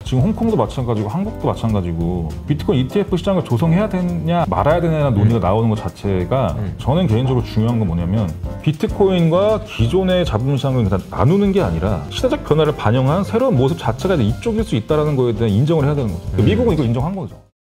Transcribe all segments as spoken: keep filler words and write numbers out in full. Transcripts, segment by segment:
지금 홍콩도 마찬가지고 한국도 마찬가지고 비트코인 이티에프 시장을 조성해야 되냐 말아야 되냐는 논의가 나오는 것 자체가 음. 저는 개인적으로 중요한 건 뭐냐면 비트코인과 기존의 자본시장을 그냥 나누는 게 아니라 시대적 변화를 반영한 새로운 모습 자체가 이제 이쪽일 수 있다는 거에 대한 인정을 해야 되는 거죠. 음. 미국은 이거 인정한 거죠.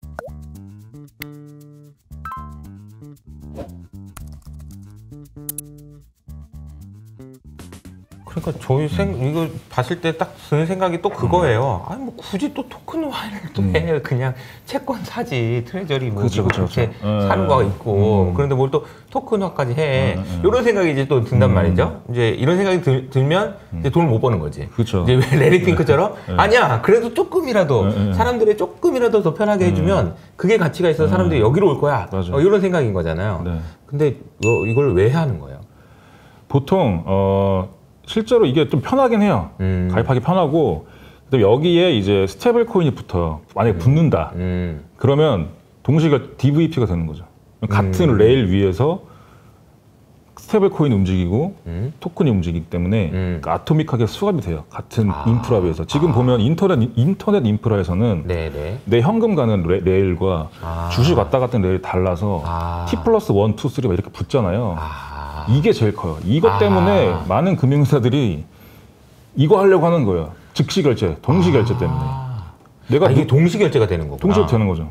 그러니까 저희 생 이거 봤을 때 딱 드는 생각이 또 그거예요. 아니 뭐 굳이 또 토큰화를 또 해. 음. 그냥 채권 사지 트레저리 뭐 그쵸, 그쵸, 그렇게 그쵸. 사는 거가 있고 음. 그런데 뭘 또 토큰화까지 해. 음, 음. 이런 생각이 이제 또 든단 음. 말이죠. 이제 이런 생각이 들, 들면 이제 돈을 못 버는 거지. 그렇죠. 이제 레리 핑크처럼 네. 아니야. 그래도 조금이라도 네, 네. 사람들이 조금이라도 더 편하게 네. 해주면 그게 가치가 있어서 네. 사람들이 여기로 올 거야. 맞아요. 어, 이런 생각인 거잖아요. 네. 근데 이거, 이걸 왜 하는 거예요? 보통 어, 실제로 이게 좀 편하긴 해요. 음. 가입하기 편하고 근데 여기에 이제 스테이블 코인이 붙어요. 만약에 음. 붙는다. 음. 그러면 동시에 디브이피가 되는 거죠. 같은 음. 레일 위에서 스테이블 코인이 움직이고 음. 토큰이 움직이기 때문에 음. 그러니까 아토믹하게 수합이 돼요. 같은 아. 인프라 위에서. 지금 아. 보면 인터넷 인터넷 인프라에서는 네네. 내 현금 가는 레, 레일과 아. 주식 왔다 갔다 레일이 달라서 아. T 플러스 일, 이, 삼 이렇게 붙잖아요. 아. 이게 제일 커요. 이것 아. 때문에 많은 금융사들이 이거 하려고 하는 거예요. 즉시 결제, 동시 결제 때문에. 아. 내가 아, 이게 누- 동시 결제가 되는 거구나. 동시에 되는 거죠.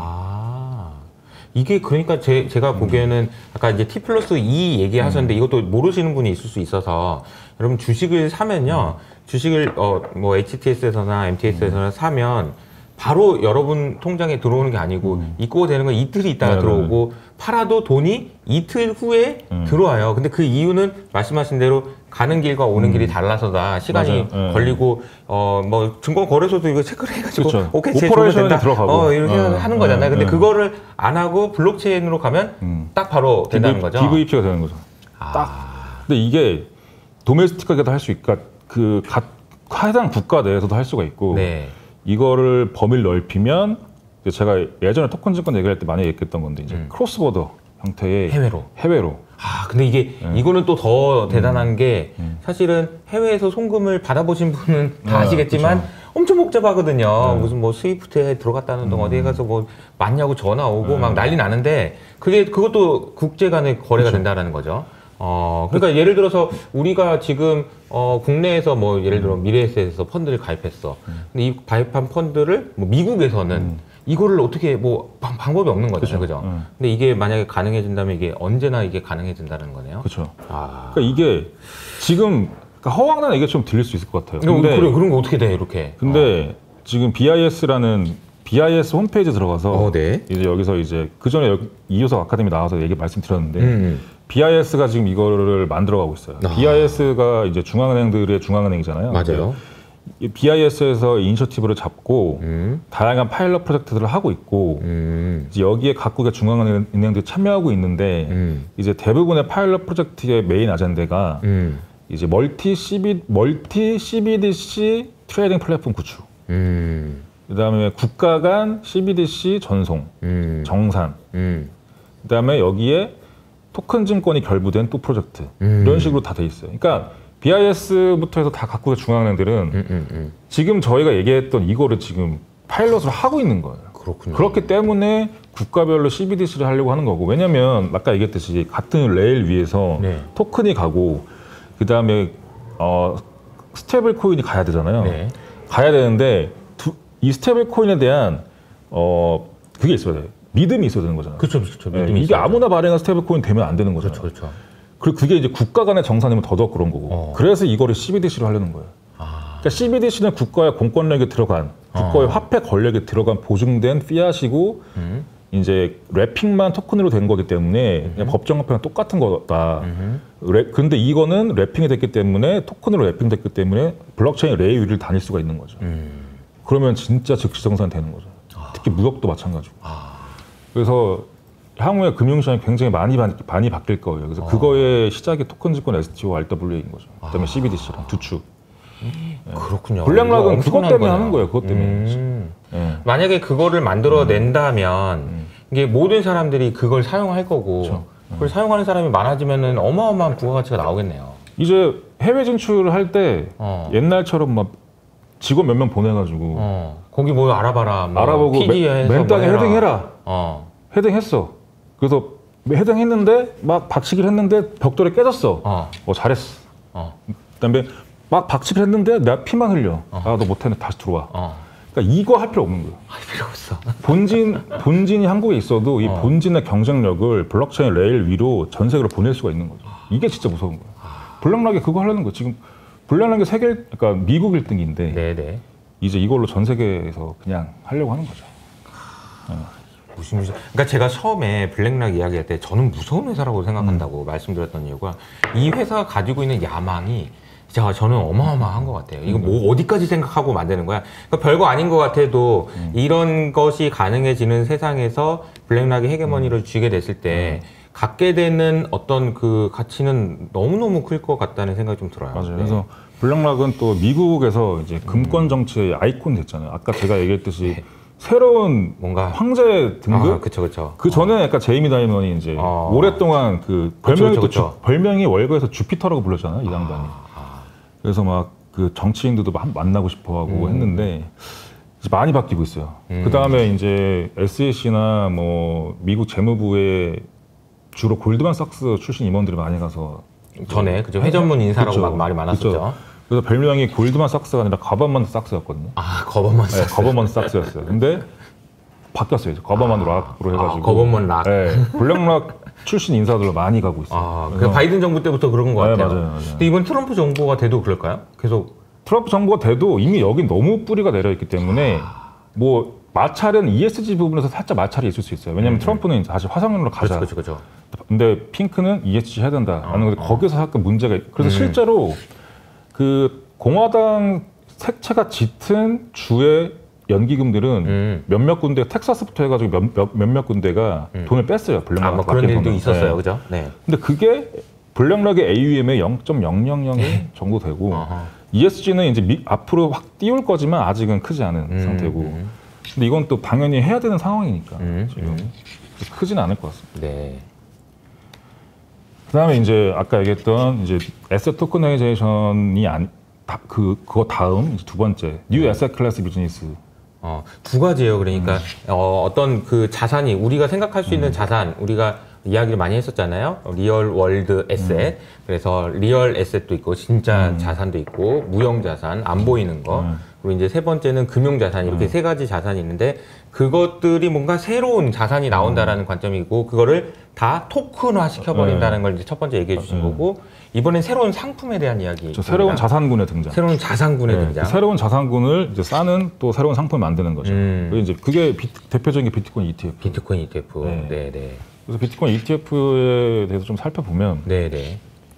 아. 이게 그러니까 제, 제가 보기에는 아까 이제 T 플러스 이 얘기하셨는데 이것도 모르시는 분이 있을 수 있어서 여러분 주식을 사면요. 주식을 어, 뭐 에이치티에스에서나 엠티에스에서나 사면 바로 여러분 통장에 들어오는 게 아니고 음. 입고가 되는 건 이틀이 있다가 네, 들어오고 팔아도 돈이 이틀 후에 음. 들어와요. 근데 그 이유는 말씀하신 대로 가는 길과 오는 길이 달라서다. 시간이 맞아요. 네. 걸리고 어 뭐 증권거래소도 이거 체크를 해가지고 그쵸. 오케이 제 돈이 오퍼레이션에 된다. 들어가고. 어 이렇게 어, 하는 거잖아요. 어, 근데 네. 그거를 안 하고 블록체인으로 가면 음. 딱 바로 된다는 거죠. 디브이피가 되는 거죠. 아. 딱. 근데 이게 도메스틱하게도 할 수 있고, 그 각 해당 국가 내에서도 할 수가 있고, 네. 이거를 범위를 넓히면 이제 제가 예전에 토큰 증권 얘기할 때 많이 얘기했던 건데 이제 음. 크로스보더 형태의 해외로. 해외로. 아 근데 이게 네. 이거는 또 더 대단한 게 음. 사실은 해외에서 송금을 받아보신 분은 다 네, 아시겠지만 그쵸. 엄청 복잡하거든요. 네. 무슨 뭐 스위프트에 들어갔다는 동 음. 어디에 가서 뭐 맞냐고 전화 오고 네. 막 난리 나는데 그게 그것도 국제 간의 거래가 그쵸. 된다라는 거죠. 어 그러니까 예를 들어서 우리가 지금 어 국내에서 뭐 예를 들어 미래에셋에서 펀드를 가입했어. 근데 이 가입한 펀드를 뭐 미국에서는 음. 이거를 어떻게 뭐 방, 방법이 없는 거죠, 그쵸. 그죠? 음. 근데 이게 만약에 가능해진다면 이게 언제나 이게 가능해진다는 거네요. 그렇죠. 아, 그러니까 이게 지금 그러니까 허황난 얘기가 좀 들릴 수 있을 것 같아요. 그럼 근데, 그래 그런 거 어떻게 돼 이렇게? 근데 지금 비아이에스라는 비아이에스 홈페이지 들어가서 어, 네. 이제 여기서 이제 그 전에 이효석 아카데미 나와서 얘기 말씀드렸는데 음. 비아이에스가 지금 이거를 만들어가고 있어요. 아. 비아이에스가 이제 중앙은행들의 중앙은행이잖아요. 맞아요. 비아이에스에서 이니셔티브를 잡고 음. 다양한 파일럿 프로젝트들을 하고 있고 음. 이제 여기에 각국의 중앙은행들이 참여하고 있는데 음. 이제 대부분의 파일럿 프로젝트의 메인 아젠다가 음. 이제 멀티 씨비 멀티 씨비디씨 트레이딩 플랫폼 구축. 음. 그다음에 국가 간 씨비디씨 전송, 음. 정산. 음. 그다음에 여기에 토큰 증권이 결부된 또 프로젝트. 음. 이런 식으로 다 돼 있어요. 그러니까 비아이에스부터 해서 다 각국의 중앙은행들은 음. 음. 음. 지금 저희가 얘기했던 이거를 지금 파일럿으로 하고 있는 거예요. 그렇군요. 그렇기 때문에 국가별로 씨비디씨를 하려고 하는 거고, 왜냐면 아까 얘기했듯이 같은 레일 위에서 네. 토큰이 가고 그다음에 어, 스테이블 코인이 가야 되잖아요. 네. 가야 되는데 두, 이 스테이블 코인에 대한 어 그게 있어야 돼요. 믿음이 있어야 되는 거잖아요. 그렇죠, 그렇죠. 네, 믿음이 이게 있어야죠. 아무나 발행한 스테이블 코인 되면 안 되는 거잖아요. 그렇죠, 그렇죠. 그리고 그게 이제 국가 간의 정산이면 더더욱 그런 거고. 어. 그래서 이거를 씨비디씨로 하려는 거예요. 아. 그러니까 씨비디씨는 국가의 공권력에 들어간, 국가의 어. 화폐 권력에 들어간 보증된 피앗이고 음. 이제 래핑만 토큰으로 된 거기 때문에 그냥 법정 화폐랑 똑같은 거다. 음. 래, 근데 이거는 래핑이 됐기 때문에 토큰으로 래핑됐기 때문에 블록체인 레이 위를 다닐 수가 있는 거죠. 음. 그러면 진짜 즉시 정산이 되는 거죠. 아. 특히 무역도 마찬가지고. 아. 그래서 향후에 금융시장이 굉장히 많이, 많이 바뀔 거예요. 그래서 어. 그거의 시작이 토큰 증권 에스티오, 알더블유에이인 거죠. 그다음에 아. 씨비디씨랑 두 축. 그렇군요. 블랙락은 이거 그것 엄청난 때문에 거네요. 하는 거예요. 그것 때문에. 음. 예. 만약에 그거를 만들어낸다면 음. 이게 모든 사람들이 그걸 사용할 거고 그쵸. 그걸 사용하는 사람이 많아지면은 어마어마한 부가가치가 나오겠네요. 이제 해외 진출을 할 때 어. 옛날처럼 막 직원 몇 명 보내가지고 어. 거기 뭐 알아봐라. 뭐 알아보고 맨땅에 뭐 헤딩해라. 어. 헤딩했어. 그래서 헤딩했는데 막 박치기를 했는데 벽돌에 깨졌어. 어. 어 잘했어. 어. 그다음에 막 박치기를 했는데 내가 피만 흘려. 어. 아 너 못했네 다시 들어와. 어. 그러니까 이거 할 필요 없는 거예요. 할 필요 없어. 본진 본진이 한국에 있어도 이 어. 본진의 경쟁력을 블록체인 레일 위로 전 세계로 보낼 수가 있는 거죠. 이게 진짜 무서운 거예요. 블랙락이 그거 하려는 거 지금 블랙락이 세계 그러니까 미국 일 등인데 네네. 이제 이걸로 전 세계에서 그냥 하려고 하는 거죠. 무슨 무슨 그러니까 제가 처음에 블랙락 이야기할 때 저는 무서운 회사라고 생각한다고 음. 말씀드렸던 이유가 이 회사가 가지고 있는 야망이 진짜 저는 어마어마한 것 같아요. 이거 뭐 어디까지 생각하고 만드는 거야? 그러니까 별거 아닌 것 같아도 음. 이런 것이 가능해지는 세상에서 블랙락이 헤게모니를 음. 쥐게 됐을 때 음. 갖게 되는 어떤 그 가치는 너무너무 클 것 같다는 생각이 좀 들어요. 맞아요. 네. 그래서 블랙락은 또 미국에서 이제 금권 정치의 아이콘 됐잖아요. 아까 제가 얘기했듯이 네. 새로운 뭔가 황제 등급. 아, 그쵸, 그쵸. 그 전에 약간 제이미 다이먼이 이제 어. 오랫동안 그 별명이 그쵸, 그쵸, 또 주, 별명이 월거에서 주피터라고 불렀잖아요. 이 양반이. 아. 그래서 막 그 정치인들도 막 만나고 싶어하고 음. 했는데 이제 많이 바뀌고 있어요. 음. 그 다음에 이제 에스이씨나 뭐 미국 재무부에 주로 골드만삭스 출신 임원들이 많이 가서 전에 그죠 회전문 인사라고 그쵸. 막 말이 많았었죠. 그쵸. 그래서 별명이 골드만삭스가 아니라 거버먼트 삭스였거든요. 아 거버먼트 네, 거버먼트 삭스였어요. 근데 바뀌었어요. 거버먼트 아, 락으로 해가지고. 아, 거버먼트 락. 네, 블랙락 출신 인사들로 많이 가고 있어요. 아, 그 바이든 정부 때부터 그런 것 네, 같아요. 맞아요, 맞아요. 근데 이번 트럼프 정부가 돼도 그럴까요? 계속 트럼프 정부가 돼도 이미 여기 너무 뿌리가 내려 있기 때문에 뭐 마찰은 이에스지 부분에서 살짝 마찰이 있을 수 있어요. 왜냐하면 음. 트럼프는 다시 화석연료로 가자. 그렇죠, 그렇죠. 근데 핑크는 이에스지 해야 된다. 하는 건데 어, 거기서 약간 문제가 있... 그래서 음. 실제로 그 공화당 색채가 짙은 주의 연기금들은 음. 몇몇 군데 텍사스부터 해가지고 몇, 몇, 몇몇 군데가 음. 돈을 뺐어요. 블랙락. 아, 뭐 그런 일도 있었어요, 네. 그죠? 네. 근데 그게 블랙락의 에이유엠의 영 점 영영영 네. 정도 되고 어허. 이에스지는 이제 미, 앞으로 확 띄울 거지만 아직은 크지 않은 음, 상태고. 음. 근데 이건 또 당연히 해야 되는 상황이니까 음, 지금 음. 크진 않을 것 같습니다. 네. 그다음에 이제 아까 얘기했던 이제 에셋 토커나이제이션이 안, 다, 그 그거 다음 두 번째 뉴 에셋 클래스 비즈니스. 어, 두 가지예요. 그러니까 음. 어, 어떤 그 자산이 우리가 생각할 수 있는 음. 자산 우리가 이야기를 많이 했었잖아요. 리얼 월드 에셋. 음. 그래서 리얼 에셋도 있고 진짜 음. 자산도 있고 무형 자산, 안 보이는 거. 음. 그리고 이제 세 번째는 금융 자산. 이렇게 음. 세 가지 자산이 있는데 그것들이 뭔가 새로운 자산이 나온다라는 음. 관점이고 그거를 다 토큰화 시켜버린다는 걸 이제 첫 번째 얘기해 주신 음. 거고 이번엔 새로운 상품에 대한 이야기. 새로운 자산군의 등장. 새로운 자산군의 네. 등장. 그 새로운 자산군을 이제 싸는 또 새로운 상품을 만드는 거죠. 음. 그게 이제 그게 비, 대표적인 게 비트코인 이티에프. 비트코인 이티에프. 네, 네. 네. 그래서 비트코인 이티에프에 대해서 좀 살펴보면 네, 네.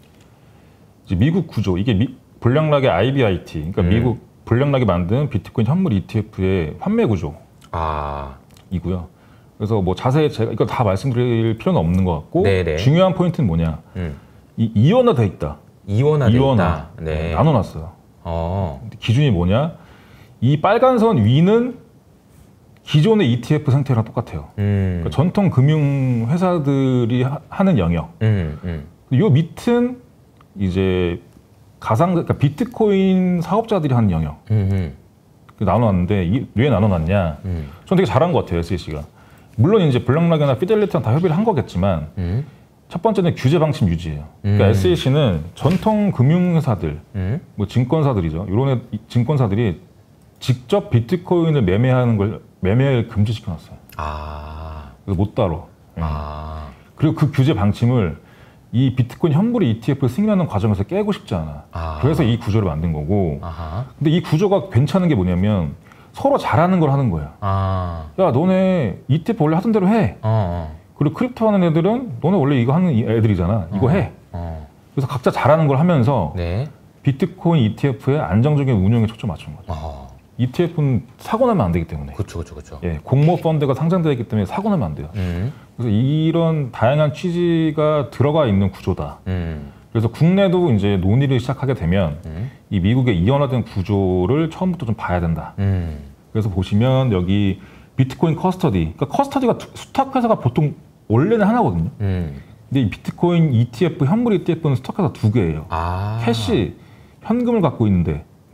이제 미국 구조 이게 미, 블랙락의 아이비아이티, 그러니까 음. 미국 블랙락이 만든 비트코인 현물 이티에프의 환매 구조. 아. 이고요. 그래서 뭐 자세히 제가 이거 다 말씀드릴 필요는 없는 것 같고 네네. 중요한 포인트는 뭐냐? 음. 이 이원화돼 있다. 이원화돼 이원화. 있다. 네. 나눠놨어요. 어. 기준이 뭐냐? 이 빨간 선 위는 기존의 이티에프 상태랑 똑같아요. 음. 그러니까 전통 금융 회사들이 하, 하는 영역. 음, 음. 요 밑은 이제 가상 그러니까 비트코인 사업자들이 하는 영역. 음, 나눠놨는데 이, 왜 나눠놨냐? 음. 전 되게 잘한 것 같아요, 에스이씨가. 물론 이제 블랙락이나 피델리티랑 다 협의를 한 거겠지만 음. 첫 번째는 규제 방침 유지예요. 그러니까 음. 에스이씨는 전통 금융회사들, 음. 뭐 증권사들이죠. 이런 애, 증권사들이 직접 비트코인을 매매하는 걸 매매를 금지시켜놨어요. 아. 그래서 못 다뤄. 아. 그리고 그 규제 방침을 이 비트코인 현물의 이티에프를 승인하는 과정에서 깨고 싶지 않아. 아. 그래서 이 구조를 만든 거고. 아하. 근데 이 구조가 괜찮은 게 뭐냐면 서로 잘하는 걸 하는 거야. 아. 야, 너네 이티에프 원래 하던 대로 해. 어, 어. 그리고 크립토 하는 애들은 너네 원래 이거 하는 애들이잖아. 이거 어, 해. 어. 그래서 각자 잘하는 걸 하면서 네. 비트코인 이티에프의 안정적인 운영에 초점 맞춘 거죠. 어. 이티에프는 사고 나면 안 되기 때문에. 그렇죠, 그렇죠, 그렇죠. 예, 공모 펀드가 상장되어 있기 때문에 사고 나면 안 돼요. 음. 그래서 이런 다양한 취지가 들어가 있는 구조다. 음. 그래서 국내도 이제 논의를 시작하게 되면 음. 이 미국의 이원화된 구조를 처음부터 좀 봐야 된다. 음. 그래서 보시면 여기 비트코인 커스터디, 그러니까 커스터디가 스탁 회사가 보통 원래는 하나거든요. 음. 근데 이 비트코인 이티에프, 현물 이티에프는 스탁 회사 두 개예요. 아. 캐시, 현금을 갖고 있는데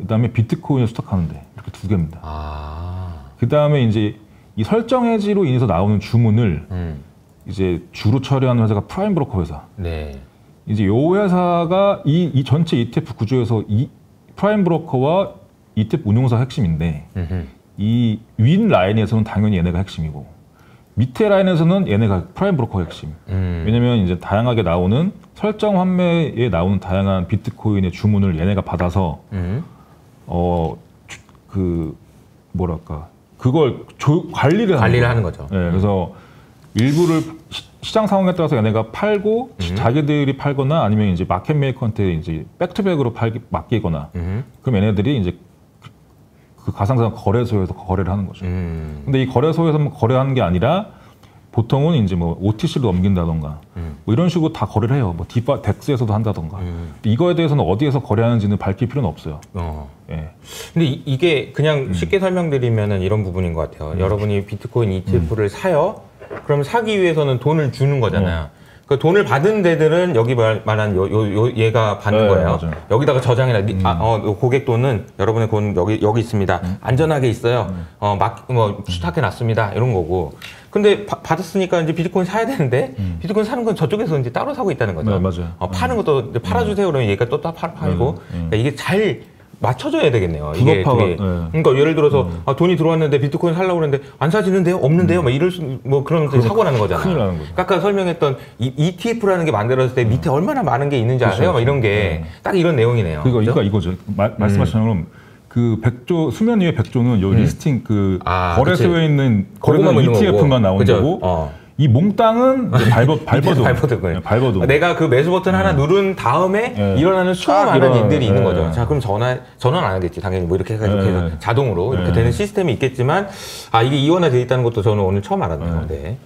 그다음에 비트코인을 수탁하는데 이렇게 두 개입니다. 아. 그다음에 이제 이 설정 해지로 인해서 나오는 주문을 음. 이제 주로 처리하는 회사가 프라임 브로커 회사. 네. 이제 요 회사가 이, 이 전체 이티에프 구조에서 이 프라임 브로커와 이티에프 운용사 핵심인데 음흠. 이 윈 라인에서는 당연히 얘네가 핵심이고 밑에 라인에서는 얘네가 프라임 브로커 핵심. 음. 왜냐면 이제 다양하게 나오는 설정 환매에 나오는 다양한 비트코인의 주문을 얘네가 받아서 음. 어 그 뭐랄까 그걸 조, 관리를 관리를 하는, 하는 거죠. 네, 그래서 일부를 시, 시장 상황에 따라서 얘네가 팔고 음. 자기들이 팔거나 아니면 이제 마켓 메이커한테 이제 백투백으로 팔 맡기거나 음. 그럼 얘네들이 이제 그 가상자산 거래소에서 거래를 하는 거죠. 음. 근데 이 거래소에서 거래하는 게 아니라 보통은 이제 뭐 오티씨로 넘긴다던가 음. 뭐 이런 식으로 다 거래를 해요. 뭐 디파 덱스에서도 한다던가. 음. 이거에 대해서는 어디에서 거래하는지는 밝힐 필요는 없어요. 어. 예. 근데 이, 이게 그냥 음. 쉽게 설명드리면은 이런 부분인 것 같아요. 음. 여러분이 비트코인 이티에프를 음. 사요. 그럼 사기 위해서는 돈을 주는 거잖아요. 어. 그 돈을 받은 데들은 여기 말, 말한 요, 요, 요 얘가 받는 네, 거예요. 맞아요. 여기다가 저장해라. 음. 아, 어, 고객 돈은 여러분의 돈 여기 여기 있습니다. 음. 안전하게 있어요. 음. 어, 막 뭐 수탁해 놨습니다. 이런 거고. 근데 바, 받았으니까 이제 비트코인 사야 되는데 음. 비트코인 사는 건 저쪽에서 이제 따로 사고 있다는 거죠. 네, 맞아요. 어, 파는 것도 이제 팔아주세요. 그러면 얘가 또 따 팔고. 음. 그러니까 이게 잘 맞춰줘야 되겠네요. 이게 되게, 네. 그러니까 예를 들어서 음. 아, 돈이 들어왔는데 비트코인 살려고 그랬는데 안 사지는데요? 없는데요? 음. 막 이럴 수, 뭐 그러면 사고 나는 거잖아요. 큰일 나는 거죠. 아까 설명했던 이, 이티에프라는 게 만들어졌을 때 밑에 음. 얼마나 많은 게 있는지 그렇죠. 아세요? 막 이런 게 딱 네. 이런 내용이네요. 그러니까 그렇죠? 이거죠. 마, 말씀하신 것처럼 음. 그 백조 수면 위의 백조는 요 음. 리스팅 그 아, 거래소에 그치. 있는 거래소 이티에프만 나오는 거고. 어. 이 몽땅은 발버, 발버둥. 발버둥. 네, 발버둥. 내가 그 매수 버튼 음. 하나 누른 다음에 네. 일어나는 수많은 일들이 네. 있는 거죠. 자, 그럼 전화, 전화는 안 하겠지. 당연히 뭐 이렇게 해가지고 네. 해서 자동으로 이렇게 네. 되는 시스템이 있겠지만, 아, 이게 이원화되어 있다는 것도 저는 오늘 처음 알았네요. 네. 네.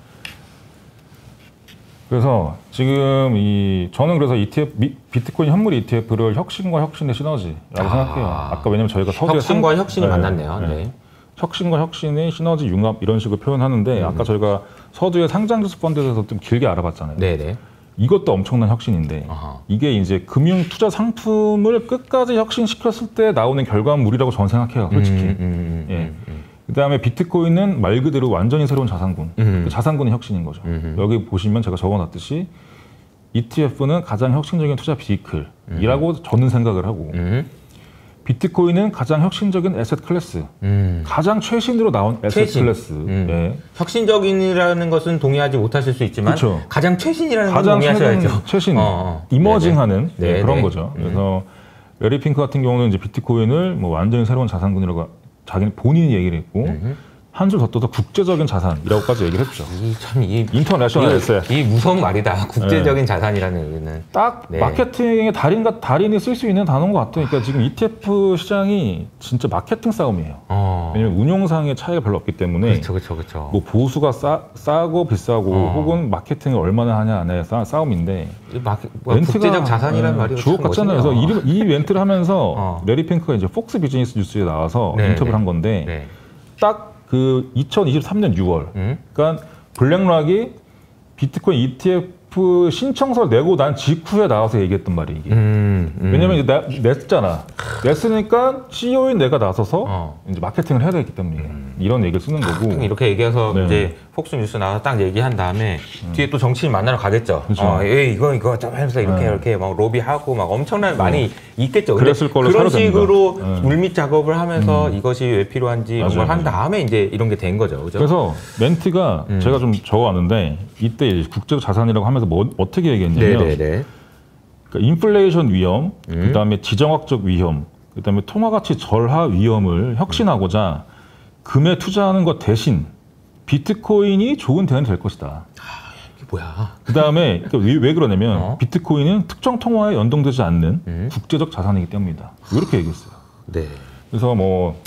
그래서 지금 이, 저는 그래서 이티에프, 비트코인 현물 이티에프를 혁신과 혁신의 시너지라고 아. 생각해요. 아까 왜냐면 저희가 서두에 혁신과 상... 혁신이 네. 만났네요. 네. 네. 혁신과 혁신의 시너지 융합 이런 식으로 표현하는데 음. 아까 저희가 서두에 상장지수 펀드에 대해서 좀 길게 알아봤잖아요. 네네. 이것도 엄청난 혁신인데 아하. 이게 이제 금융 투자 상품을 끝까지 혁신시켰을 때 나오는 결과물이라고 저는 생각해요. 솔직히. 음, 음, 음, 예. 음, 음. 그다음에 비트코인은 말 그대로 완전히 새로운 자산군. 음. 그 자산군의 혁신인 거죠. 음. 여기 보시면 제가 적어놨듯이 이티에프는 가장 혁신적인 투자 비이클이라고 음. 저는 생각을 하고 음. 비트코인은 가장 혁신적인 에셋 클래스, 음. 가장 최신으로 나온 에셋 최신. 클래스. 음. 예. 혁신적인이라는 것은 동의하지 못하실 수 있지만 그쵸. 가장 최신이라는 건 가장 동의하셔야죠. 최신, 어, 어. 이머징하는 네, 그런 네. 거죠. 음. 그래서 레리 핑크 같은 경우는 이제 비트코인을 뭐 완전히 새로운 자산군이라고 자기 본인이 얘기를 했고 음. 한 줄 더 떠서 국제적인 자산이라고까지 얘기를 했죠. 이 참 이 인터내셔널 에셋. 이 무서운 말이다. 국제적인 네. 자산이라는 얘기는 딱 네. 마케팅의 달인과 달인이 쓸 수 있는 단어인 것 같아요. 그러니까 지금 이티에프 시장이 진짜 마케팅 싸움이에요. 어. 왜냐면 운용상의 차이가 별로 없기 때문에 그렇죠, 그렇죠, 그렇죠. 뭐 보수가 싸, 싸고 비싸고 어. 혹은 마케팅을 얼마나 하냐 안에 싸움인데 마케, 뭐 국제적 자산이라는 말이 주옥 같잖아요. 그래서 이, 이 멘트를 하면서 어. 레리 핑크가 이제 폭스 비즈니스 뉴스에 나와서 네, 인터뷰를 네. 한 건데 네. 딱 그 이천이십삼 년 유월, 음? 그러니까 블랙락이 비트코인 이티에프 신청서를 내고 난 직후에 나와서 얘기했던 말이 이게. 음, 음. 왜냐면 이제 나, 냈잖아. 냈으니까 씨이오인 내가 나서서 어. 이제 마케팅을 해야 되기 때문에 음. 이런 얘기를 쓰는 거고. 이렇게 얘기해서 네. 이제 폭스 뉴스 나와서 딱 얘기한 다음에 음. 뒤에 또 정치인 만나러 가겠죠. 어, 예, 이거 이거 좀 하면서 이렇게 네. 이렇게 막 로비하고 막 엄청난 네. 많이 있겠죠. 그랬을 걸로 그런 식으로 네. 물밑 작업을 하면서 음. 이것이 왜 필요한지 이런 걸 한 다음에 이제 이런 게 된 거죠. 그죠? 그래서 멘트가 음. 제가 좀 적어왔는데 이때 국제적 자산이라고 하면서 뭐 어떻게 얘기했냐면 그러니까 인플레이션 위험, 음. 그다음에 지정학적 위험, 그다음에 통화가치 절하 위험을 혁신하고자 금에 투자하는 것 대신 비트코인이 좋은 대안이 될 것이다. 아, 이게 뭐야? 그다음에 그러니까 왜, 왜 그러냐면 어? 비트코인은 특정 통화에 연동되지 않는 음? 국제적 자산이기 때문이다. 이렇게 얘기했어요. 네. 그래서 뭐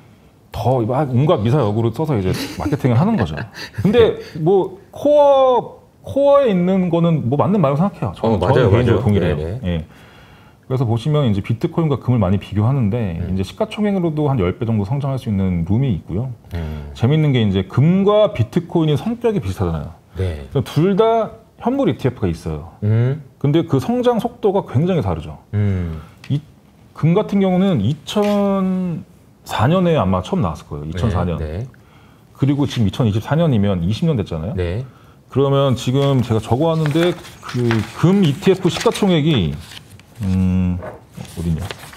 더 온갖 미사여구를 써서 이제 마케팅을 하는 거죠. 근데 뭐 코어 코어에 있는 거는 뭐 맞는 말이라고 생각해요. 저는, 어, 맞아요, 저는 개인적으로 맞아요. 동의해요. 네, 네. 예. 그래서 보시면 이제 비트코인과 금을 많이 비교하는데 음. 이제 시가총액으로도 한 십 배 정도 성장할 수 있는 룸이 있고요. 음. 재밌는 게 이제 금과 비트코인이 성격이 비슷하잖아요. 네. 둘 다 현물 이티에프가 있어요. 음. 근데 그 성장 속도가 굉장히 다르죠. 음. 이, 금 같은 경우는 이천사 년에 아마 처음 나왔을 거예요. 이천사 년. 네, 네. 그리고 지금 이천이십사 년이면 이십 년 됐잖아요. 네. 그러면 지금 제가 적어왔는데 그 금 이티에프 시가총액이 음 어디냐?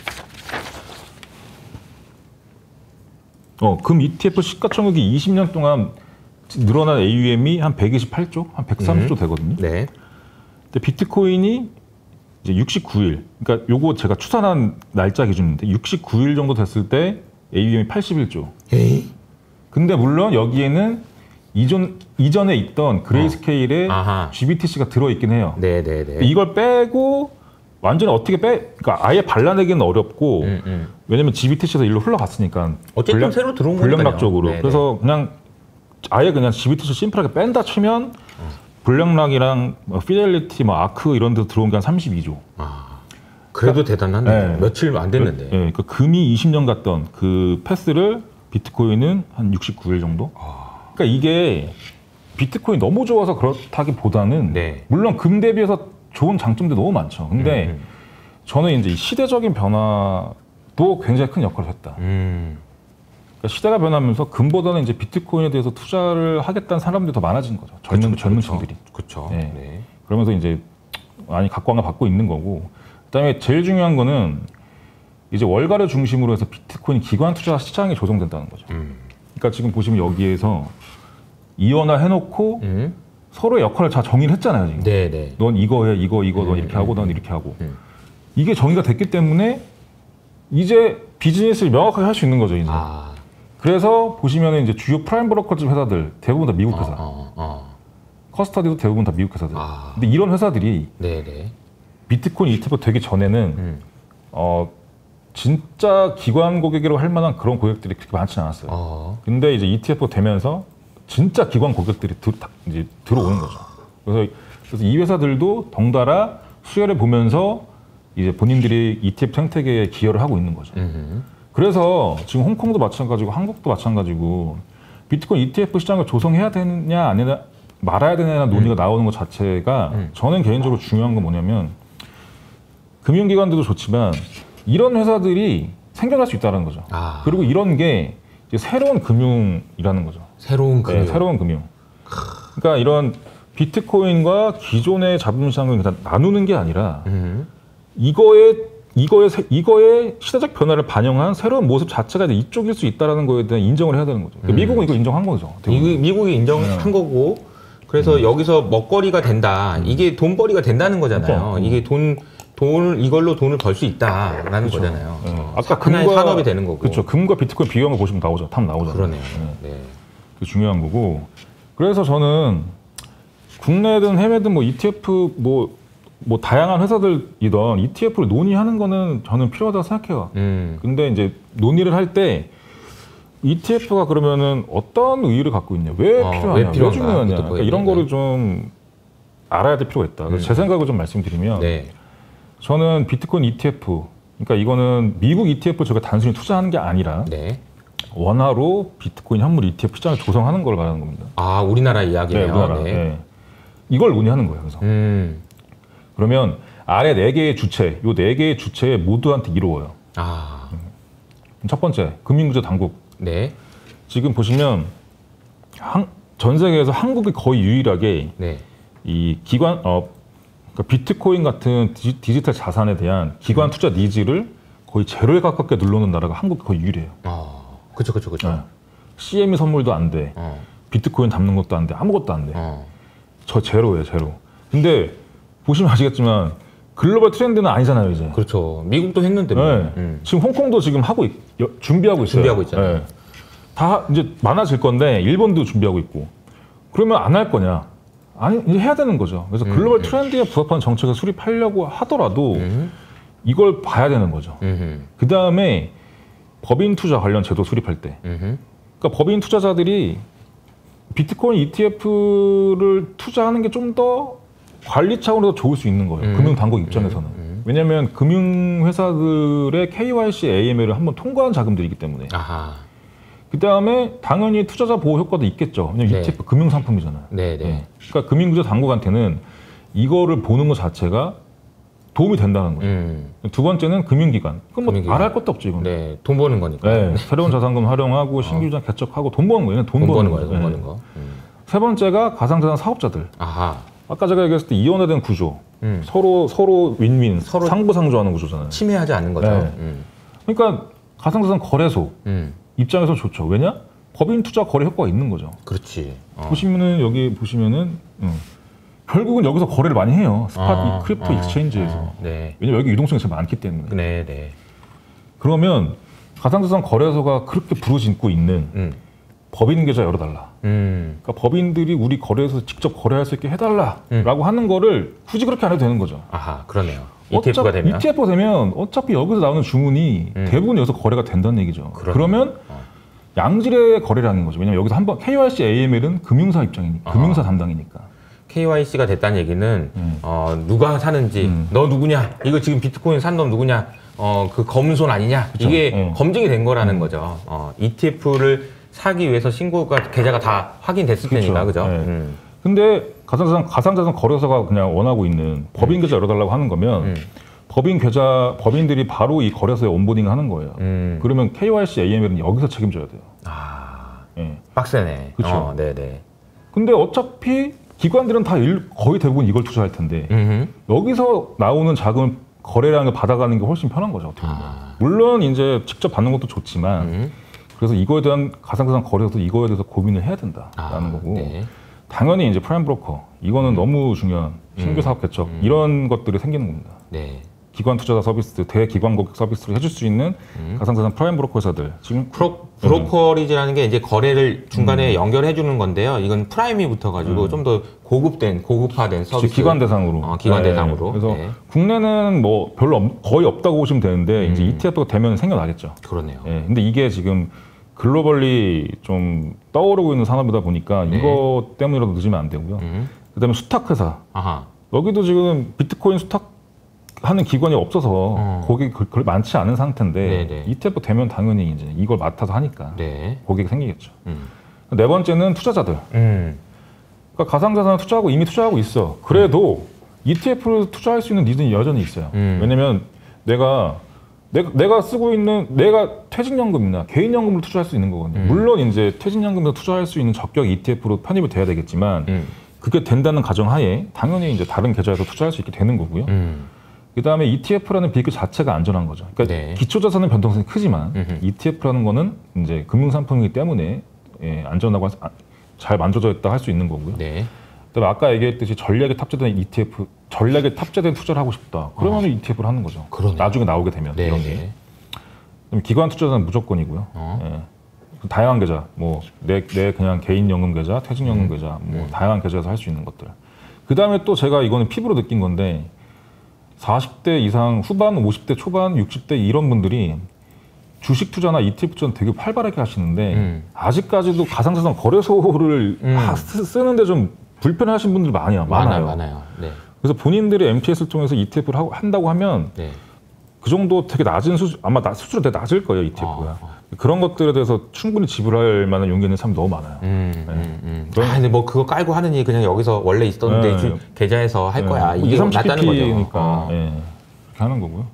어, 금 이티에프 시가총액이 이십 년 동안 늘어난 에이유엠이 한 백이십팔 조, 한 백삼십 조 음. 되거든요. 네. 근데 비트코인이 이제 육십구 일, 그러니까 요거 제가 추산한 날짜 기준인데 육십구 일 정도 됐을 때 에이유엠이 팔십일 조. 에이? 근데 물론 여기에는 이전 이전에 있던 그레이스케일의 어. 지비티씨가 들어있긴 해요. 네, 네, 네. 이걸 빼고 완전히 어떻게 빼, 그러니까 아예 발라내기는 어렵고 음, 음. 왜냐면 지비티씨에서 일로 흘러갔으니까. 어쨌든 불량, 새로 들어온 거니까요. 불량락적으로. 네네. 그래서 그냥 아예 그냥 지비티씨 심플하게 뺀다 치면 어. 불량락이랑 뭐 피델리티, 뭐 아크 이런 데 들어온 게 한 삼십이 조. 아, 그래도 그러니까, 대단하네. 네. 며칠 안 됐는데. 네, 그러니까 금이 이십 년 갔던 그 패스를 비트코인은 한 육십구 일 정도. 아. 그러니까 이게 비트코인 너무 좋아서 그렇다기보다는 네. 물론 금 대비해서 좋은 장점도 너무 많죠. 근데 음. 저는 이제 이 시대적인 변화도 굉장히 큰 역할을 했다. 음. 그러니까 시대가 변하면서 금보다는 이제 비트코인에 대해서 투자를 하겠다는 사람들이 더 많아진 거죠. 젊은 그쵸, 젊은 층들이. 그렇죠. 네. 네. 그러면서 이제 많이 각광을 받고 있는 거고. 그다음에 제일 중요한 거는 이제 월가를 중심으로 해서 비트코인 기관 투자 시장이 조성된다는 거죠. 음. 그러니까 지금 보시면 여기에서 이원화 해놓고 음. 서로의 역할을 다 정의를 했잖아요. 지금. 네네. 넌 이거 해, 이거, 이거, 음, 넌 이렇게 음, 하고, 넌 이렇게 하고. 음. 이게 정의가 됐기 때문에 이제 비즈니스를 명확하게 할 수 있는 거죠, 이제. 아. 그래서 보시면 이제 주요 프라임 브로커즈 회사들 대부분 다 미국 회사. 어, 어, 어. 커스터디도 대부분 다 미국 회사들. 아. 근데 이런 회사들이 네네. 비트코인 이티에프 되기 전에는 음. 어, 진짜 기관 고객이라고 할 만한 그런 고객들이 그렇게 많지는 않았어요. 어. 근데 이제 이티에프 되면서 진짜 기관 고객들이 들, 이제 들어오는 거죠. 그래서, 그래서 이 회사들도 덩달아 수혜를 보면서 이제 본인들이 이티에프 생태계에 기여를 하고 있는 거죠. 음흠. 그래서 지금 홍콩도 마찬가지고 한국도 마찬가지고 비트코인 이티에프 시장을 조성해야 되느냐 아니냐 말아야 되느냐 논의가 음. 나오는 것 자체가 음. 저는 개인적으로 중요한 건 뭐냐면 금융기관들도 좋지만 이런 회사들이 생겨날 수 있다는 거죠. 아. 그리고 이런 게 이제 새로운 금융이라는 거죠. 새로운 금융. 네, 새로운 금융. 그러니까 이런 비트코인과 기존의 자본시장을 그냥 나누는 게 아니라 음. 이거에 이거의 이거의 시대적 변화를 반영한 새로운 모습 자체가 이제 이쪽일 수 있다라는 거에 대한 인정을 해야 되는 거죠. 그러니까 음. 미국은 이거 인정한 거죠. 미국, 미국이 인정한 네. 거고, 그래서 음. 여기서 먹거리가 된다. 이게 돈벌이가 된다는 거잖아요. 그렇죠. 이게 돈 돈 이걸로 돈을 벌 수 있다라는 그렇죠. 거잖아요. 네. 아까 금과 산업이 되는 거고. 그렇죠. 금과 비트코인 비교한 거 보시면 나오죠. 탑 나오잖아요. 그러네요. 네. 네. 그게 중요한 거고. 그래서 저는 국내든 해외든 뭐 이티에프 뭐 뭐 다양한 회사들이던 이티에프를 논의하는 거는 저는 필요하다고 생각해요. 음. 근데 이제 논의를 할 때 이티에프가 그러면은 어떤 의의를 갖고 있냐, 왜 어, 필요하냐, 왜, 왜 중요하냐, 그러니까 이런 거를 좀 알아야 될 필요가 있다. 음. 제 생각을 좀 말씀드리면, 네. 저는 비트코인 이티에프, 그러니까 이거는 미국 이티에프 저가 단순히 투자하는 게 아니라 네. 원화로 비트코인 현물 이티에프 시장을 조성하는 걸 말하는 겁니다. 아, 우리나라 이야기예요. 네, 우리나라. 네. 네. 이걸 논의하는 거예요. 그래서. 음. 그러면 아래 네 개의 주체, 요 네 개의 주체 모두한테 이루어요. 아. 첫 번째, 금융구조 당국. 네. 지금 보시면 한, 전 세계에서 한국이 거의 유일하게 네. 이 기관, 어, 그러니까 비트코인 같은 디, 디지털 자산에 대한 기관 투자 니즈를 거의 제로에 가깝게 눌러놓은 나라가 한국이 거의 유일해요. 아, 그렇죠, 그렇죠, 그렇죠. 씨엠이 선물도 안 돼, 어. 비트코인 담는 것도 안 돼, 아무것도 안 돼. 어. 저 제로예요, 제로. 근데 보시면 아시겠지만 글로벌 트렌드는 아니잖아요, 이제. 그렇죠. 미국도 했는데. 뭐. 네. 음. 지금 홍콩도 지금 하고 있, 준비하고 있어요. 준비하고 있잖아요. 네. 다 이제 많아질 건데 일본도 준비하고 있고. 그러면 안 할 거냐? 아니, 이제 해야 되는 거죠. 그래서 음, 글로벌 음. 트렌드에 부합하는 정책을 수립하려고 하더라도 음. 이걸 봐야 되는 거죠. 음. 그 다음에 법인 투자 관련 제도 수립할 때. 음. 그러니까 법인 투자자들이 비트코인 이티에프를 투자하는 게 좀 더 관리 차원에서 좋을 수 있는 거예요. 음. 금융당국 입장에서는. 음. 음. 왜냐하면 금융회사들의 케이와이씨, 에이엠엘을 한번 통과한 자금들이기 때문에. 아하. 그 다음에 당연히 투자자 보호 효과도 있겠죠. 왜냐면 네. 이티에프 금융상품이잖아요. 네, 네. 네. 그러니까 금융구조 당국한테는 이거를 보는 것 자체가 도움이 된다는 거죠. 음. 두 번째는 금융기관. 그건 뭐 금융기관. 말할 것도 없죠, 이건. 네, 돈 버는 거니까. 네, 새로운 자산금 활용하고 신규 자산 개척하고 돈 버는 거예요. 돈, 돈 버는 버는 거예요, 돈 네. 버는 거. 음. 세 번째가 가상자산 사업자들. 아하. 아까 제가 얘기했을 때 이원화된 구조. 음. 서로 서로 윈윈, 서로 상부상조하는 구조잖아요. 침해하지 않는 거죠. 네. 음. 그러니까 가상자산 거래소 음. 입장에서 좋죠. 왜냐? 법인 투자 거래 효과가 있는 거죠. 그렇지. 어. 보시면은 여기 보시면은 음, 결국은 여기서 거래를 많이 해요. 스팟 어, 이 크립토 어, 익스체인지에서. 어, 네. 왜냐면 여기 유동성이 제일 많기 때문에. 네, 네. 그러면 가상자산 거래소가 그렇게 부르짖고 있는 음. 법인 계좌 열어달라. 음. 그러니까 법인들이 우리 거래소에서 직접 거래할 수 있게 해달라라고 음. 하는 거를 굳이 그렇게 안 해도 되는 거죠. 아하, 그러네요. 이티에프가 어차피, 되면. 이티에프가 되면 어차피 여기서 나오는 주문이 음. 대부분 여기서 거래가 된다는 얘기죠. 그러네. 그러면 어. 양질의 거래라는 거죠. 왜냐면 여기서 한번 케이와이씨 에이엠엘은 금융사 입장이니까, 아. 금융사 담당이니까. 케이와이씨가 됐다는 얘기는 음. 어, 누가 사는지 음. 너 누구냐 이거 지금 비트코인 산 놈 누구냐 어, 그 검손 아니냐 그쵸. 이게 어. 검증이 된 거라는 거죠. 어, 이티에프를 사기 위해서 신고가 계좌가 다 확인됐을 그쵸. 테니까 그죠? 네. 음. 근데 가상자산, 가상자산 거래소가 그냥 원하고 있는 법인 계좌 열어달라고 하는 거면 음. 법인 계좌, 법인들이 바로 이 거래소에 온보딩을 하는 거예요. 음. 그러면 케이와이씨 에이엠엘은 여기서 책임져야 돼요. 아, 예. 빡세네. 그쵸. 어, 네네. 근데 어차피 기관들은 다 일, 거의 대부분 이걸 투자할 텐데 음흠. 여기서 나오는 자금 거래량을 받아가는 게 훨씬 편한 거죠. 어떻게 보면. 아. 물론 이제 직접 받는 것도 좋지만 음. 그래서 이거에 대한 가상자산 거래소도 이거에 대해서 고민을 해야 된다라는 아, 거고 네. 당연히 이제 프라임 브로커 이거는 너무 중요한 신규 음. 사업 개척 음. 이런 것들이 생기는 겁니다. 네. 기관 투자자 서비스, 대기관 고객 서비스를 해줄 수 있는 음. 가상자산 프라임 브로커 회사들 지금 프로, 브로커리지라는 게 이제 거래를 중간에 음. 연결해 주는 건데요. 이건 프라임이 붙어가지고 음. 좀 더 고급된 고급화된 서비스. 기관 대상으로. 어, 기관 네. 대상으로. 그래서 네. 국내는 뭐 별로 없- 거의 없다고 보시면 되는데 음. 이제 이티에프가 되면 생겨나겠죠. 그러네요. 예. 근데 이게 지금 글로벌리 좀 떠오르고 있는 산업이다 보니까 네. 이거 때문이라도 늦으면 안 되고요. 음. 그다음에 수탁 회사. 아하. 여기도 지금 비트코인 수탁하는 기관이 없어서 어. 고객이 그- 그렇게 많지 않은 상태인데 네네. 이티에프 되면 당연히 이제 이걸 맡아서 하니까 네. 고객이 생기겠죠. 음. 네 번째는 투자자들. 음. 그러니까 가상자산을 투자하고 이미 투자하고 있어. 그래도 이티에프를 투자할 수 있는 니즈는 여전히 있어요. 음. 왜냐면 내가 내가, 내가 쓰고 있는 내가 퇴직연금이나 개인연금을 투자할 수 있는 거거든요. 음. 물론 이제 퇴직연금에서 투자할 수 있는 적격 이티에프로 편입이 돼야 되겠지만 음. 그게 된다는 가정하에 당연히 이제 다른 계좌에서 투자할 수 있게 되는 거고요. 음. 그다음에 이티에프라는 비그 자체가 안전한 거죠. 그러니까 네. 기초자산은 변동성이 크지만 음흠. 이티에프라는 거는 이제 금융상품이기 때문에 예, 안전하고 아, 잘 만들어져 있다 할 수 있는 거고요. 네. 그다음에 아까 얘기했듯이 전략에 탑재된 이티에프, 전략에 탑재된 투자를 하고 싶다. 그러면 은 이티에프를 하는 거죠. 그러네요. 나중에 나오게 되면 네. 이런 게. 네. 그럼 기관 투자자는 무조건이고요. 어. 예. 다양한 계좌, 뭐 내 내 그냥 개인 연금 계좌, 퇴직연금 음. 계좌, 뭐 음. 다양한 계좌에서 할 수 있는 것들. 그다음에 또 제가 이거는 피부로 느낀 건데 사십 대 이상 후반, 오십 대 초반, 육십 대 이런 분들이 주식 투자나 이티에프 투자는 되게 활발하게 하시는데 음. 아직까지도 가상자산 거래소를 음. 하- 쓰- 쓰는데 좀 불편해하시는 분들이 많아요. 많아요. 많아요. 많아요. 네. 그래서 본인들이 엠티에스를 통해서 이티에프를 하고, 한다고 하면 네. 그 정도 되게 낮은 수준, 아마 나, 수수료 되게 낮을 거예요, 이티에프가. 어, 어. 그런 것들에 대해서 충분히 지불할 만한 용기 있는 사람이 너무 많아요. 음, 네. 음, 음. 그런- 아, 근데 뭐 그거 깔고 하느니 그냥 여기서 원래 있었는데 네. 주, 계좌에서 할 거야. 네. 이게 이, 삼십 낫다는 거죠. 피피니까 어. 예, 그렇게 하는 거고요.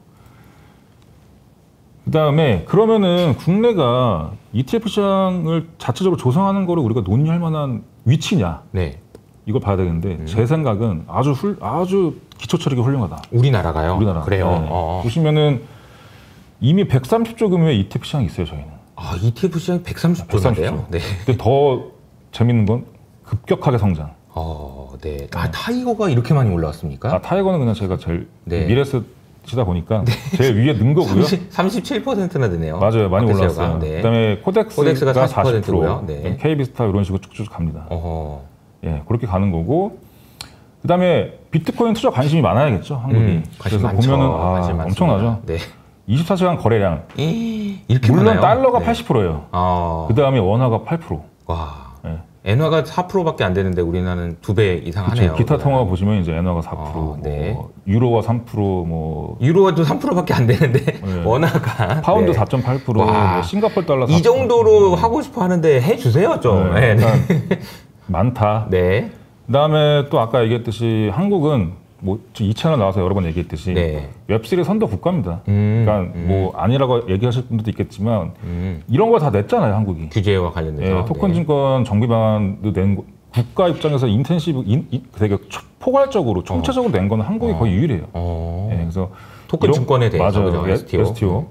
그다음에 그러면은 국내가 이티에프 시장을 자체적으로 조성하는 거를 우리가 논의할 만한 위치냐 네. 이걸 봐야 되는데 음. 제 생각은 아주 훌 아주 기초 처리가 훌륭하다. 우리나라가요? 우리나라. 그래요. 네. 어, 어. 보시면은 이미 백삼십 조 규모의 이티에프 시장이 있어요, 저희는. 아, 이티에프 시장이 백삼십 조인데요? 네. 근데 더 재밌는 건 급격하게 성장. 어, 네. 아, 타이거가 이렇게 많이 올라왔습니까? 아, 타이거는 그냥 제가 제일 네. 미래셋이다 보니까 제일 위에 는 거고요. 삼십칠 퍼센트나 되네요. 맞아요, 많이 마켓 올랐어요. 쉐어가. 네. 그다음에 코덱스가, 코덱스가 사십 사십 퍼센트고요. 퍼센트, 네. K비스타 이런 식으로 쭉쭉 갑니다. 어허. 예, 그렇게 가는 거고. 그다음에 비트코인 투자 관심이 많아야겠죠, 한국이. 음, 관심 그래서 많죠. 보면은 아, 관심 많습니다. 엄청나죠. 네. 이십사 시간 거래량. 이, 이렇게 물론 많아요? 달러가 네. 팔십 퍼센트예요. 어. 그다음에 원화가 팔 퍼센트. 와. 예. 엔화가 사 퍼센트밖에 안 되는데 우리나라는 두 배 이상 그쵸. 하네요. 기타 우리나라는. 통화 보시면 이제 엔화가 사 퍼센트, 어, 네. 뭐 유로가 삼 퍼센트, 뭐 유로가 또 삼 퍼센트밖에 안 되는데 네. 원화가 파운드 네. 사 점 팔 퍼센트, 와. 뭐 싱가포르 달러 사 퍼센트. 이 정도로 하고 싶어 하는데 해주세요 좀. 네, 네. 네. 일단 많다. 네. 그다음에 또 아까 얘기했듯이 한국은 뭐 이 채널 나와서 여러 번 얘기했듯이 네. 웹쓰리 선도 국가입니다. 음, 그러니까 음. 뭐 아니라고 얘기하실 분들도 있겠지만 음. 이런 거 다 냈잖아요, 한국이. 규제와 관련돼서. 예, 토큰 네. 증권 정비 방안도 낸 거, 국가 입장에서 인텐시브, 인, 인, 되게 초- 포괄적으로 총체적으로 낸 거는 한국이 어. 거의 유일해요. 어. 예, 그래서 토큰 이런- 증권에 대해서 맞아요. 그죠? 에스티오. 에스티오.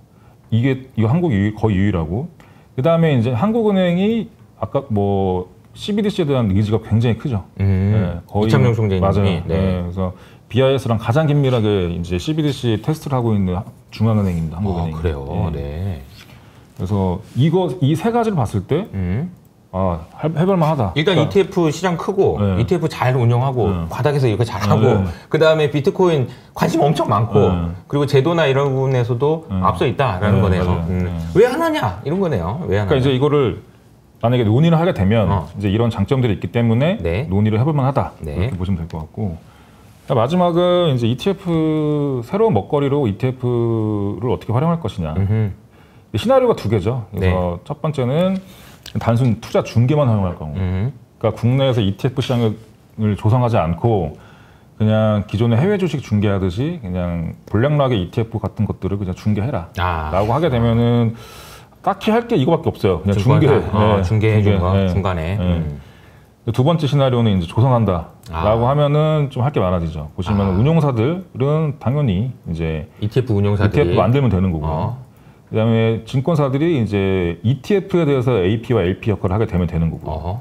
이게 이거 한국이 유일, 거의 유일하고 그 다음에 이제 한국은행이 아까 뭐 씨비디씨에 대한 의지가 굉장히 크죠. 음. 예, 거의 이창용 총재님이. 맞아요. 네. 예, 그래서 비아이에스랑 가장 긴밀하게 이제 씨비디씨 테스트를 하고 있는 중앙은행입니다. 한국은행. 아, 그래요. 예. 네. 그래서 이거 이 세 가지를 봤을 때 음. 아, 해- 해볼만하다. 일단 그러니까 이티에프 시장 크고 네. 이티에프 잘 운영하고 네. 바닥에서 이거 잘하고 네. 그 다음에 비트코인 관심 엄청 많고 네. 그리고 제도나 이런 부분에서도 네. 앞서 있다라는 네, 거네요. 맞아요. 음. 네. 왜 하느냐 이런 거네요. 왜 하느냐. 그러니까 이제 이거를 만약에 논의를 하게 되면 어. 이제 이런 장점들이 있기 때문에 네. 논의를 해볼만하다. 네. 이렇게 보시면 될 것 같고. 자, 마지막은 이제 이티에프 새로운 먹거리로 이티에프를 어떻게 활용할 것이냐. 음흠. 시나리오가 두 개죠. 그래서 첫 번째는 단순 투자 중개만 활용할 경우. 음. 그러니까 국내에서 이티에프 시장을 조성하지 않고 그냥 기존의 해외 주식 중개하듯이 그냥 블랙락의 이티에프 같은 것들을 그냥 중개해라. 아. 라고 하게 되면은 딱히 할 게 이거밖에 없어요. 그냥 중개. 어, 네, 중개해 준 거, 네. 중간에. 네. 음. 두 번째 시나리오는 이제 조성한다. 라고 아. 하면은 좀 할 게 많아지죠. 보시면 아. 운용사들은 당연히 이제 이티에프 운용사들이 이티에프 만들면 되는 거고요. 어. 그다음에 증권사들이 이제 이티에프에 대해서 에이피와 엘피 역할을 하게 되면 되는 거고요. 어허.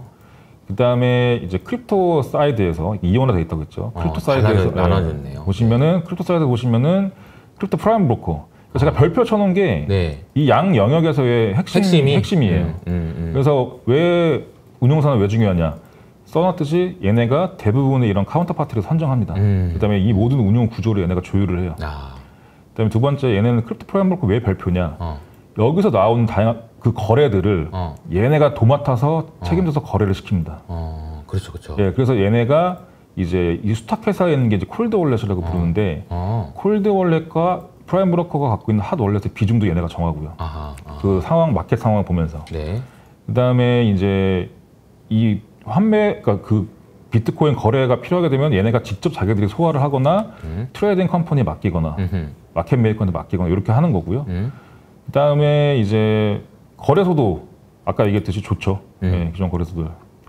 그다음에 이제 크립토 사이드에서 이원화 돼 있다고 했죠. 크립토 어, 사이드에서 나눠- 나눠졌네요. 보시면은 크립토 사이드 보시면은 크립토 프라임 브로커. 그래서 제가 별표 쳐놓은 게 이 네. 양 영역에서의 핵심, 핵심이 핵심이에요. 음, 음, 음. 그래서 왜 운용사는 왜 중요하냐? 써놨듯이 얘네가 대부분의 이런 카운터파티를 선정합니다. 음. 그다음에 이 모든 운용 구조를 얘네가 조율을 해요. 아. 그다음에 두 번째 얘네는 크립토 프라임 브로커 왜 별표냐? 어. 여기서 나온 다양한 그 거래들을 어. 얘네가 도맡아서 책임져서 거래를 시킵니다. 어. 그렇죠, 그렇죠. 예, 그래서 얘네가 이제 이 수탁 회사에 있는 게 이제 콜드 월렛이라고 부르는데 어. 콜드 월렛과 프라임 브로커가 갖고 있는 핫 월렛의 비중도 얘네가 정하고요. 아하. 아. 그 상황 마켓 상황을 보면서. 네. 그다음에 이제 이 환매 그러니까 그 비트코인 거래가 필요하게 되면 얘네가 직접 자기들이 소화를 하거나 음. 트레이딩 컴퍼니에 맡기거나 음흠. 마켓 메이커한테 맡기거나 이렇게 하는 거고요. 음. 그다음에 이제 거래소도 아까 얘기했듯이 좋죠. 음. 예, 기존 거래소들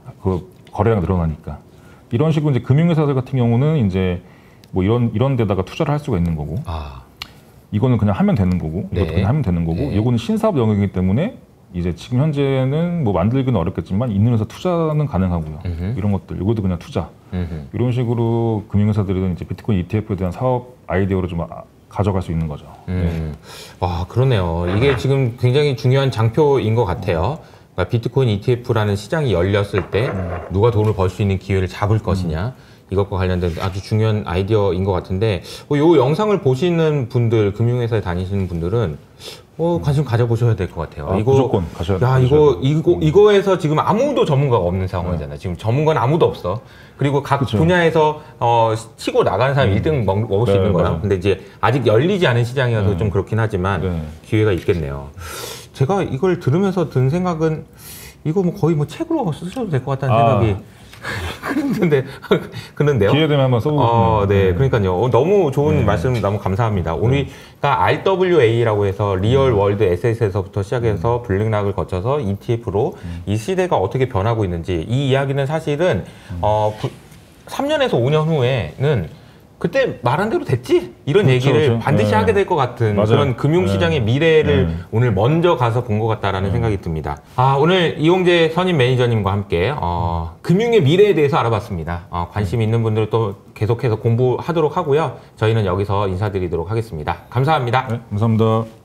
그 거래량 늘어나니까 이런 식으로 이제 금융회사들 같은 경우는 이제 뭐 이런 이런 데다가 투자를 할 수가 있는 거고 아. 이거는 그냥 하면 되는 거고 이것도 네. 그냥 하면 되는 거고 네. 이거는 신사업 영역이기 때문에 이제 지금 현재는 뭐 만들기는 어렵겠지만 있는 회사 투자는 가능하고요. 음흠. 이런 것들 이것도 그냥 투자 음흠. 이런 식으로 금융회사들은 이제 비트코인 이티에프에 대한 사업 아이디어를 좀 아- 가져갈 수 있는 거죠. 네. 음. 와, 그러네요. 이게 지금 굉장히 중요한 장표인 것 같아요. 그러니까 비트코인 이티에프라는 시장이 열렸을 때 누가 돈을 벌 수 있는 기회를 잡을 것이냐. 이것과 관련된 아주 중요한 아이디어인 것 같은데, 이 영상을 보시는 분들, 금융회사에 다니시는 분들은 어, 관심 가져보셔야 될 것 같아요. 아, 이거 무조건 가셔야 야, 가셔야 이거, 돼요. 이거, 이거에서 지금 아무도 전문가가 없는 상황이잖아요. 지금 전문가는 아무도 없어. 그리고 각 그쵸. 분야에서 어, 치고 나가는 사람이 일 등 먹, 먹을 수 네, 있는 거야. 맞아요. 근데 이제 아직 열리지 않은 시장이어서 네. 좀 그렇긴 하지만 네. 기회가 있겠네요. 제가 이걸 들으면서 든 생각은 이거 뭐 거의 뭐 책으로 쓰셔도 될 것 같다는 아. 생각이 그런데 그런데요. 기회 되면 한번 써보고 어, 싶네요. 네, 그러니까요. 어, 너무 좋은 네. 말씀 너무 감사합니다. 우리가 알더블유에이라고 해서 리얼 월드 에셋에서부터 시작해서 블랙락을 거쳐서 이티에프로 이 시대가 어떻게 변하고 있는지 이 이야기는 사실은 어, 삼 년에서 오 년 후에는 그때 말한 대로 됐지? 이런 그렇죠, 얘기를 그렇죠. 반드시 네. 하게 될 것 같은 맞아요. 그런 금융시장의 네. 미래를 네. 오늘 먼저 가서 본 것 같다라는 생각이 듭니다. 아, 오늘 이용재 선임 매니저님과 함께 어, 금융의 미래에 대해서 알아봤습니다. 어, 관심 있는 분들 또 계속해서 공부하도록 하고요. 저희는 여기서 인사드리도록 하겠습니다. 감사합니다. 네, 감사합니다.